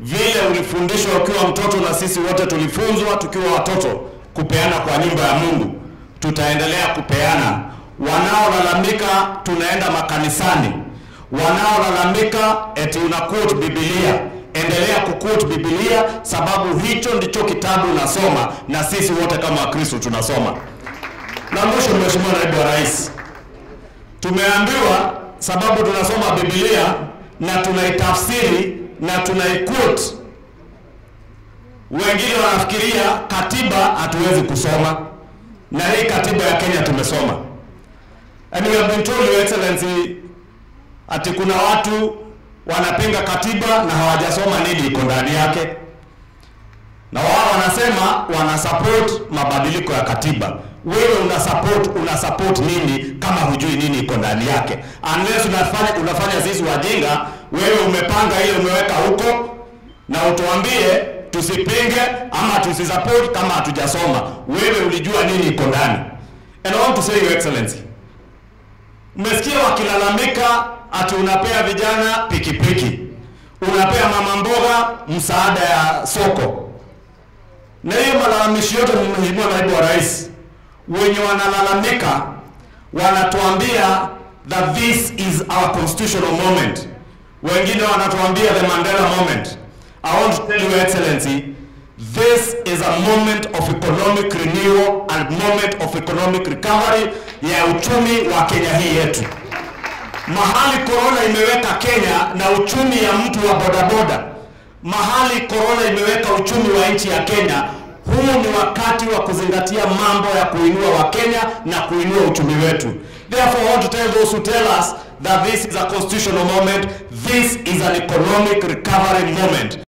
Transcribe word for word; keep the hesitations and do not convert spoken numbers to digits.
vile ulifundishwa ukiwa mtoto na sisi wote tulifunzwa tukiwa watoto kupeana kwa nyumba ya Mungu, tutaendelea kupeana. Wanaolalamika tunaenda makanisani, wanaolalamika eti una quote Biblia, endelea kuquote Biblia, sababu hicho ndicho kitabu unasoma na sisi wote kama Wakristo tunasoma. Na mwisho, Mheshimiwa Naibu wa Rais, tumeambiwa sababu tunasoma Biblia na tunaitafsiri na tunaiquote, wengine wanafikiria katiba hatuwezi kusoma, na hii katiba ya Kenya tumesoma. And we have been told, Your Excellency, ati kuna watu wanapinga katiba na hawajasoma nini iko ndani yake, na wao wanasema wana support mabadiliko ya katiba. Wewe una support una support nini kama hujui nini iko ndani yake? Unless unafanya unafanya sisi wajinga, wewe umepanga ile umeweka huko, na utuambie tusipinge ama tusisupport kama hatujasoma. Wewe ulijua nini iko ndani. And I want to say, Your Excellency, umesikia wakilalamika ati unapea vijana pikipiki, unapea mama mboga msaada ya soko. Na hiyo malalamishi yote, Mheshimiwa Naibu wa Rais, wenye wanalalamika wanatuambia that this is our constitutional moment. Wengine wanatuambia the Mandela moment. I want to tell you, Your Excellency, this is a moment of economic renewal and moment of economic recovery ya uchumi wa Kenya hii yetu. Mahali corona imeweka Kenya na uchumi ya mtu wa bodaboda, mahali corona imeweka uchumi wa nchi ya Kenya, huu ni wakati wa kuzingatia mambo ya kuinua wa Kenya na kuinua uchumi wetu. Therefore, I want to tell those who tell us that this is a constitutional moment, this is an economic recovery moment.